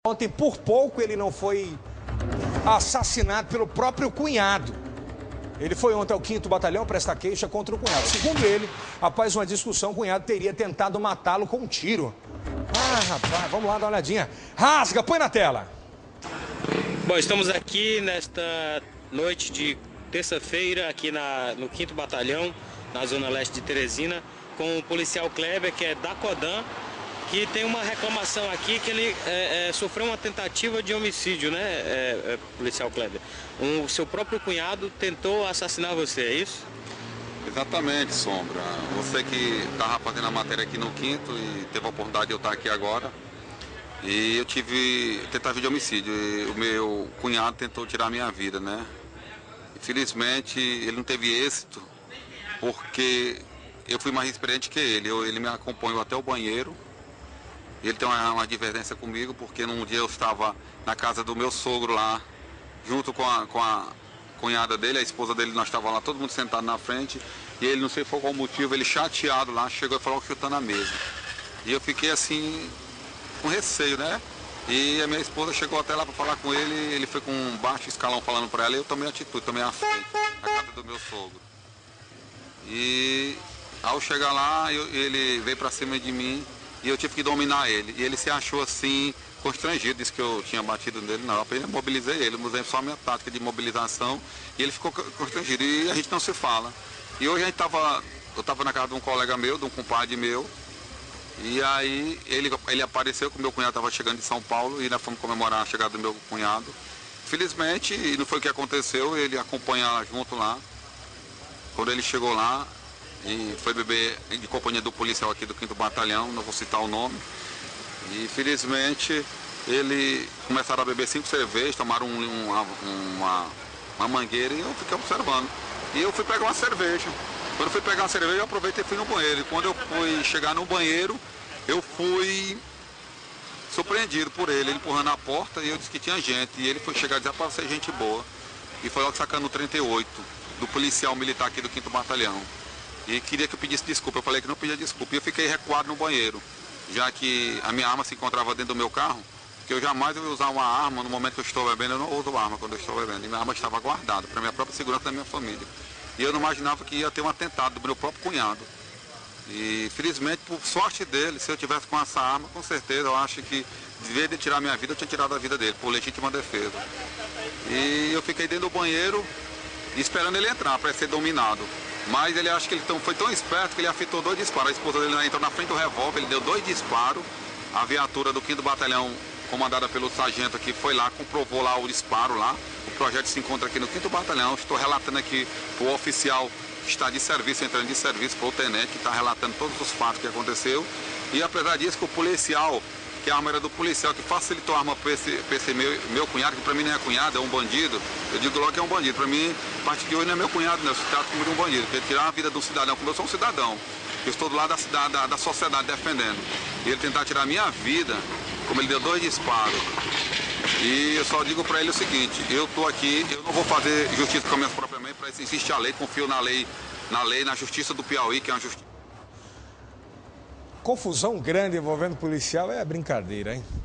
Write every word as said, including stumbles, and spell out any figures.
Ontem, por pouco, ele não foi assassinado pelo próprio cunhado. Ele foi ontem ao quinto Batalhão prestar queixa contra o cunhado. Segundo ele, após uma discussão, o cunhado teria tentado matá-lo com um tiro. Ah, rapaz, vamos lá dar uma olhadinha. Rasga, põe na tela. Bom, estamos aqui nesta noite de terça-feira, aqui na, no quinto Batalhão, na Zona Leste de Teresina, com o policial Kleber, que é da Codan, que tem uma reclamação aqui que ele é, é, sofreu uma tentativa de homicídio, né, é, é, policial Kleber? O um, seu próprio cunhado tentou assassinar você, é isso? Exatamente, Sombra. Você que estava fazendo a matéria aqui no quinto e teve a oportunidade de eu estar aqui agora. E eu tive tentativa de homicídio. E o meu cunhado tentou tirar a minha vida, né? Infelizmente, ele não teve êxito, porque eu fui mais experiente que ele. Eu, ele me acompanhou até o banheiro. Ele tem uma, uma divergência comigo, porque num dia eu estava na casa do meu sogro lá, junto com a, com a cunhada dele, a esposa dele, nós estávamos lá, todo mundo sentado na frente, e ele, não sei por qual motivo, ele chateado lá, chegou e falou chutando a mesa. E eu fiquei assim, com receio, né? E a minha esposa chegou até lá para falar com ele, ele foi com um baixo escalão falando para ela, e eu tomei atitude, tomei a frente, na casa do meu sogro. E ao chegar lá, eu, ele veio para cima de mim, e eu tive que dominar ele. E ele se achou assim, constrangido, disse que eu tinha batido nele. Não, eu apenas mobilizei ele, usei só a minha tática de mobilização e ele ficou constrangido. E a gente não se fala. E hoje a gente tava, eu estava na casa de um colega meu, de um compadre meu. E aí ele, ele apareceu, que o meu cunhado estava chegando de São Paulo e nós fomos comemorar a chegada do meu cunhado. Felizmente, e não foi o que aconteceu, ele acompanha junto lá. Quando ele chegou lá, e foi beber de companhia do policial aqui do quinto Batalhão, não vou citar o nome. E felizmente ele começaram a beber cinco cervejas, tomaram um, uma, uma, uma mangueira e eu fiquei observando. E eu fui pegar uma cerveja. Quando eu fui pegar uma cerveja, eu aproveitei e fui no banheiro. E quando eu fui chegar no banheiro, eu fui surpreendido por ele, ele empurrando a porta e eu disse que tinha gente. E ele foi chegar e dizer para ser gente boa. E foi logo sacando o trinta e oito do policial militar aqui do quinto Batalhão. E queria que eu pedisse desculpa. Eu falei que não pedia desculpa. E eu fiquei recuado no banheiro, já que a minha arma se encontrava dentro do meu carro, que eu jamais ia usar uma arma no momento que eu estou bebendo. Eu não uso arma quando eu estou bebendo. E minha arma estava guardada para minha própria segurança da minha família. E eu não imaginava que ia ter um atentado do meu próprio cunhado. E felizmente, por sorte dele, se eu tivesse com essa arma, com certeza eu acho que, de vez de tirar minha vida, eu tinha tirado a vida dele, por legítima defesa. E eu fiquei dentro do banheiro esperando ele entrar para ser dominado. Mas ele acha que ele tão, foi tão esperto que ele afetou dois disparos. A esposa dele entrou na frente do revólver, ele deu dois disparos. A viatura do quinto Batalhão, comandada pelo sargento aqui, foi lá, comprovou lá o disparo lá. O projeto se encontra aqui no quinto Batalhão. Estou relatando aqui o oficial que está de serviço, entrando de serviço, para o tenente, que está relatando todos os fatos que aconteceu. E apesar disso, que o policial, que a arma era do policial, que facilitou a arma para esse, esse meu, meu cunhado, que para mim não é cunhado, é um bandido. Eu digo logo que é um bandido. Para mim, a partir de hoje não é meu cunhado, não. Eu se trata como de um bandido. Porque tirar a vida de um cidadão, como eu sou um cidadão, eu estou do lado da, cidade, da, da sociedade defendendo. E ele tentar tirar a minha vida, como ele deu dois disparos. E eu só digo para ele o seguinte, eu estou aqui, eu não vou fazer justiça com as minhas próprias mãos, para isso existe a lei, confio na lei, na lei, na justiça do Piauí, que é uma justiça. Confusão grande envolvendo policial é brincadeira, hein?